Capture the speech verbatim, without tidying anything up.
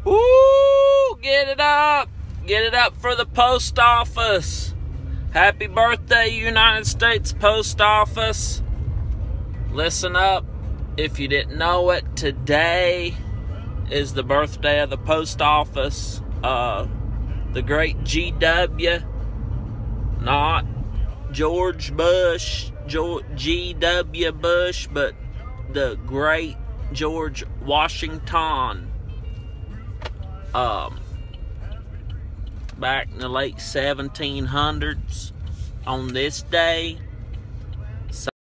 Woo! Get it up! Get it up for the post office. Happy birthday, United States Post Office. Listen up. If you didn't know it, today is the birthday of the post office. Uh, the great G W, not George Bush, G W Bush, but the great George Washington. Um, back in the late seventeen hundreds, on this day,